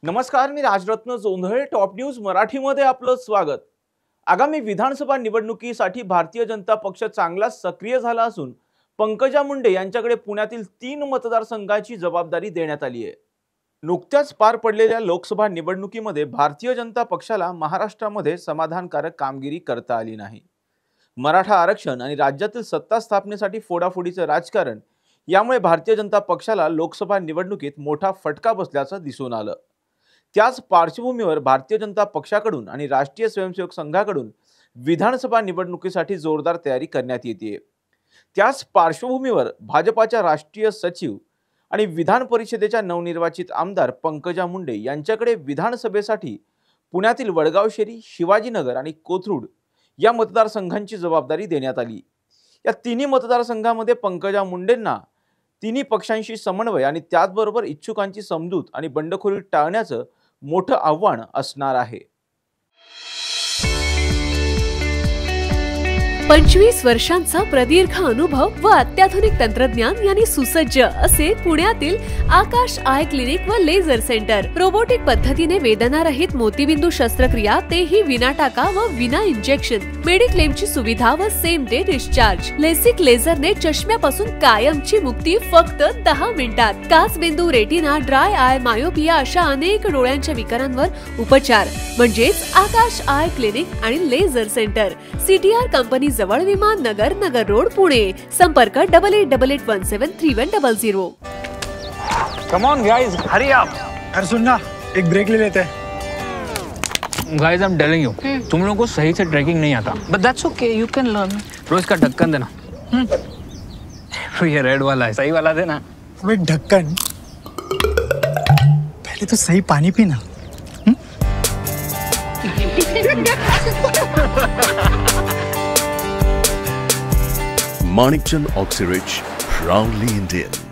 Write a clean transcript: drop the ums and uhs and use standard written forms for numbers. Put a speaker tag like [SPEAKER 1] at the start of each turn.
[SPEAKER 1] नमस्कार, मी Rajratna Jondhale. Top news मराठीमध्ये आपलं स्वागत. आगामी विधानसभा निवडणुकीसाठी भारतीय जनता पक्ष चांगलाच सक्रिय झाला असून पंकजा मुंडे यांच्याकडे पुण्यातील 3 मतदारसंघाची जबाबदारी देण्यात आली आहे. नुकत्याच पार पडलेल्या लोकसभा निवडणुकीमध्ये भारतीय जनता पक्षाला महाराष्ट्रामध्ये समाधानकारक कामगिरी करता आली नाही. मराठा आरक्षण आणि राज्यातील सत्ता स्थापनेसाठी फोडाफोडीचं राजकारण यामुळे भारतीय जनता पक्षाला लोकसभा निवडणुकीत मोठा फटका बसल्याचं दिसून आलं. त्याच पार्श्वभूमीवर भारतीय जनता पक्षाकडून आणि राष्ट्रीय स्वयंसेवक संघाकडून विधानसभा निवडणुकीसाठी जोरदार तयारी करण्यात येते. त्याच पार्श्वभूमीवर भाजपाच्या राष्ट्रीय सचिव आणि विधान परिषदेच्या नवनिर्वाचित आमदार पंकजा मुंडे यांच्याकडे विधानसभेसाठी पुण्यातील वडगावशेरी, शिवाजीनगर आणि कोथरूड या मतदारसंघांची जबाबदारी देण्यात आली. या तिन्ही मतदारसंघामध्ये पंकजा मुंडेंना तिन्ही पक्षांशी समन्वय आणि त्याचबरोबर इच्छुकांची समजूत आणि बंडखोरी टाळण्याचं मोठं आव्हान असणार आहे.
[SPEAKER 2] 25 वर्षांचा प्रदीर्घ अनुभव व अत्याधुनिक तंत्रज्ञान यांनी सुसज्ज असे पुण्यातील आकाश आय क्लिनिक व लेझर सेंटर. रोबोटिक पद्धतीने वेदनारहित मोतीबिंदू शस्त्रक्रिया, तेही विना टाका व विना इंजेक्शन. मेडिक्लेमची सुविधा व सेम डे डिस्चार्ज. लेसिक लेझरने चष्म्यापासून कायमची मुक्ती फक्त 10 मिनिटात. काचबिंदू, रेटिना, ड्राय आय, मायोपिया अशा अनेक डोळ्यांच्या विकारांवर उपचार म्हणजेच आकाश आय क्लिनिक आणि लेझर सेंटर. CTR कंपनी जवळ, विमान नगर, नगर रोड, पुणे. संपर्क 8888173100.
[SPEAKER 3] Come on guys, hurry up.
[SPEAKER 4] अरे सुन ना, एक ब्रेक ले लेते हैं.
[SPEAKER 3] Guys, I'm telling you, तुम लोगों को सही से ट्रैकिंग नहीं आता.
[SPEAKER 5] But that's okay, you can learn.
[SPEAKER 3] रोज का ढक्कन देना. ये रेड वाला है, सही वाला देना.
[SPEAKER 4] अबे ढक्कन, पहले तो सही पानी पीना.
[SPEAKER 6] Manikchand Oxyrich, proudly Indian.